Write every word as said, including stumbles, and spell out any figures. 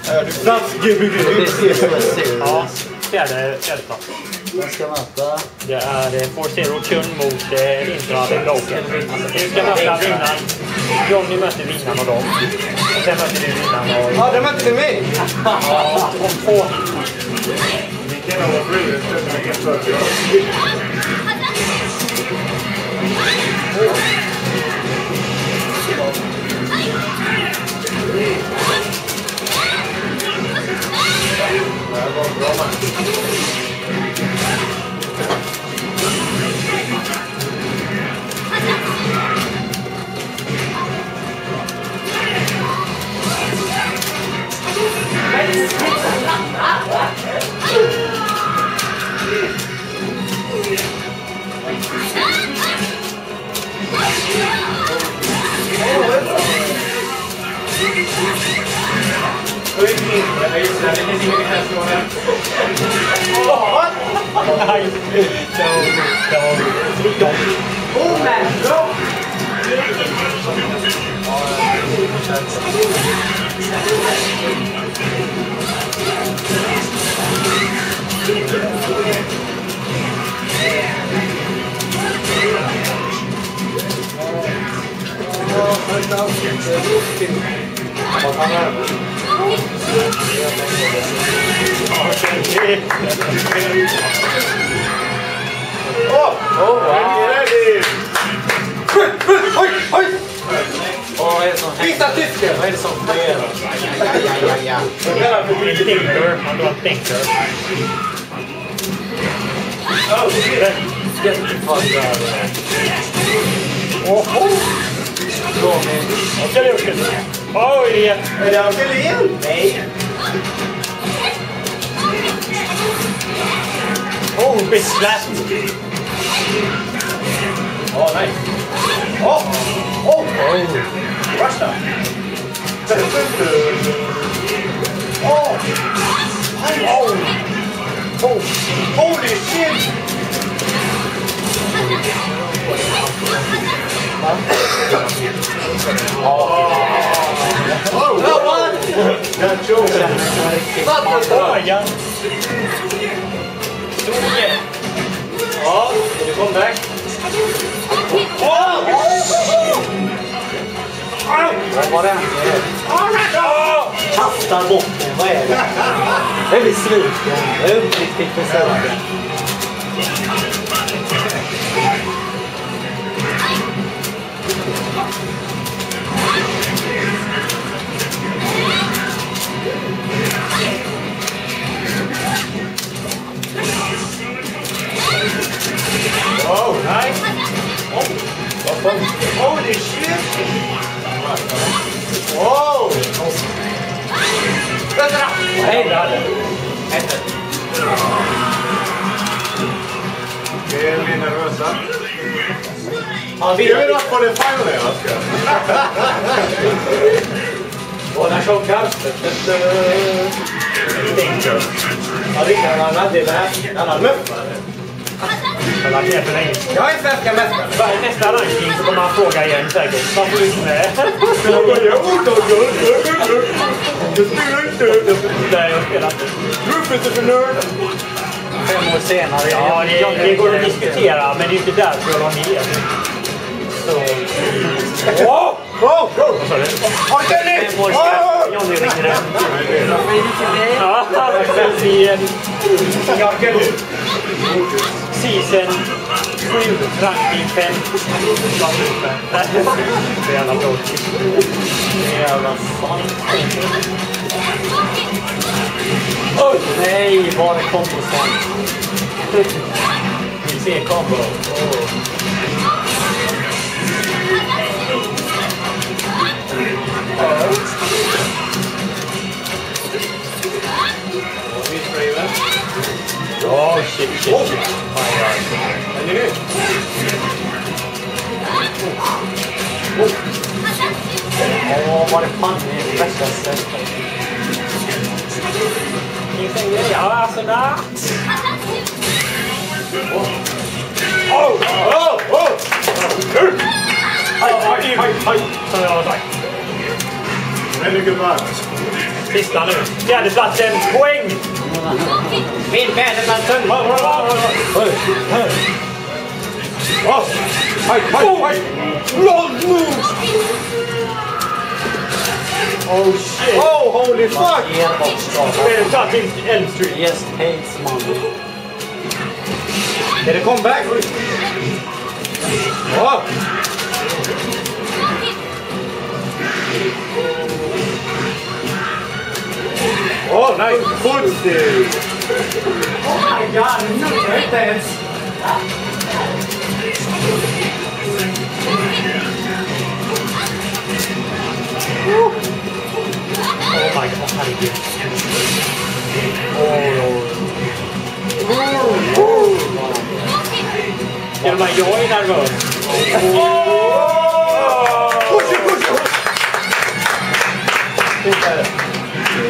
Plats G B G. Ja, fjärde plats. Jag ska möta. Det är ForzceZero Chun mot LintRaven Gouken. Vi ska möta vinnaren. Johnny möter vinnaren och dem. Och sen möter du vinnaren och... Ja, det möter vi mig. Ja, om två. Det var bra man. Oh, oh, wow. Ready? Oj, oj! Vad är det som händer? Visa tysken! Vad är det som sker? Ja, ja, ja, ja. Tinker, han var Tinker. Oh, Jättefast. Åh! Vad ska du göra? Oj! är det alltid igen? Nej. Oh, big slap! Oh, nice. Oh, oh, Oj. rush down. Oh, oh, oh, holy shit! Oh, no, what? Got chosen. Oh my god! Oh, can you come back? Oh! Vad var det? Kastar bort den. Vad är det? Jag blir sviken. Jag är uppriktigt besviken. Oh, nice. Oh, holy shit. Oh. Nej, det hade Okej, är ni nervösa? Ja, vi Give it up for the final, Oskar. Båda chockar. Tinker. Ja, det kan man aldrig lära. Han har möffar. Jag har lagt ner för länge. Jag är svenska mästare. I nästa ranking så kommer han fråga igen säkert. Varför är du inte med? Nej, jag spelar inte. Rufus är för nörd. Fem år senare. Ja, det, det går att diskutera, men det är inte därför jag var med. Så... Åh! Åh! Vad sa du? Har du den? Fem år senare. Johnny ringer den. Ja, sen i en... Season sju, ranking fem. Det är jävla tråkigt. Jävla fan. Oj, nej, var det kombosen? Vi ser kombo. Oh. LintRaven. Oh shit, shit, shit. Vad är det? Åh, var det fan i värsta sättet? Finns en grej. Ja, alltså där. Oh! Oh! Oh! Aj, aj, aj, aj. Som jag har sagt. Väldigt gud varmt. Sista nu. Fjärdeplatsen, poäng! Min fjärdeplatsen. Oj, oj. Oh, fight, fight, fight. Oh shit! Oh, holy fuck! Spelet tar till Elm Street. Yes, hates money. Är det comeback? Oh. Oh, nice footstep. Oh my god, no dance. Oh my god, herregud. Till och med jag är nervös. Push it, push it.